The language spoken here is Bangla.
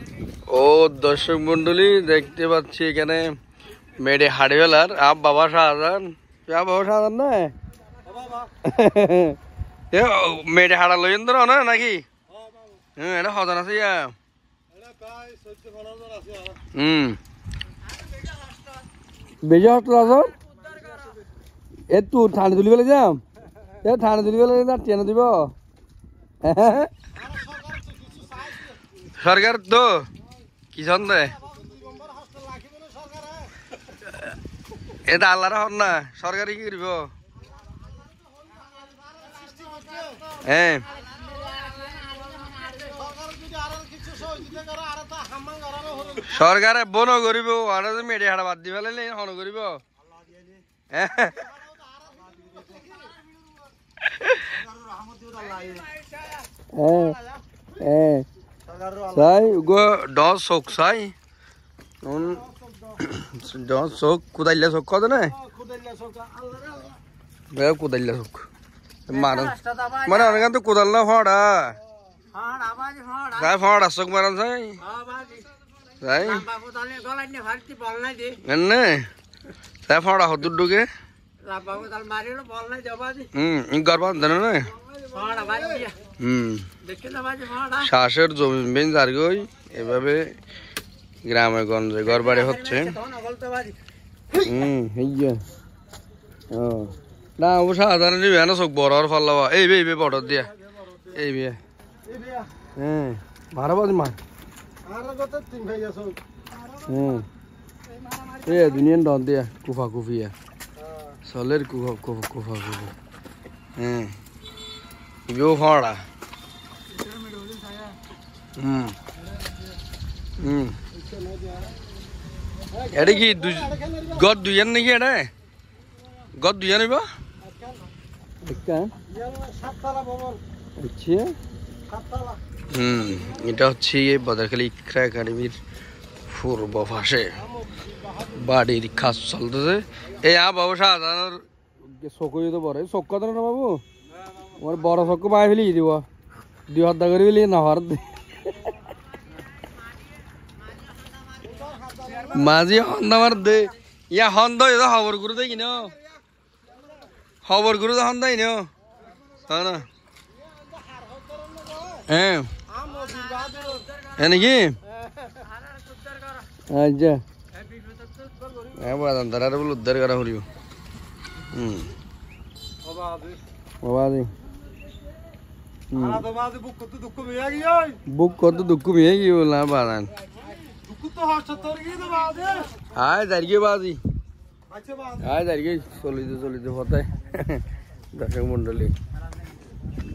ও দর্শক মন্ডলী দেখতে পাচ্ছি এখানে মেডে হাড়িওয়ালার আপ বাবা শাহজাহান বাবা শাহজাহান না মেডে হাড়া লইন তো না নাকি এটা হজন আছে ইয়া বেজা হস্টেল আস এ তু ঠান্ডা তুলি ফেলে যাম এ ঠান্ডা তুলি ফেলে ট্রেনে দিব সরকার তো কি সন্দেহ এটা আল্লাহর হন না সরকারি কি করব হ্যাঁ সরকারে বন করিব আর মেডি হাড়া বাদ দি ফেলে হন করিব Sai, gua dos sok sai, dos sok kudailah sok kau tu na? Gaya kudailah sok, mana orang kan tu kudailah fada, saya fada sok mana sai, sai, enne, saya fada hot duduk ke? Garba dana na? শ্বাসের জমিন জারগই এভাবে গ্রামে গঞ্জে ঘর বাড়ি হচ্ছে না অবশ্য সাধারণ না চোখ বড় আর ফাল্লাবা এই বে বড় দিয়া এই বিয়ে হ্যাঁ ভাড়া বাজ মা এ দুনিয়ান ডন দিয়া কুফা কুফিয়া সলের কুফা কুফা হ্যাঁ यो फाड़ा एडे की गद दुयन नहीं एडे गद दुयन नहीं बा क्या अच्छा এটা হচ্ছে বদরখালী ইকরা একাডেমির পূর্ব পাশে বাড়ির কাজ চলতেছে এই বাবু সাধারণ চকুই তো বড় চক কত না বাবু ওর বড় চক্কু পাই ফেলি দিব 2 করে ফেলি না হর মাঝি হন্দ আমার দে ইয়া হন্দ এটা খবর গুরু দেই কিনো খবর গুরু হন্দ ইনো না হ্যাঁ নাকি আচ্ছা হ্যাঁ বাদাম তারা বলে উদ্ধার করা হলিও बुक कर तो दुख भी है कि बोलना बादान हाय दरगे बाजी हाय दरगे चलिए पता है दर्शक मंडली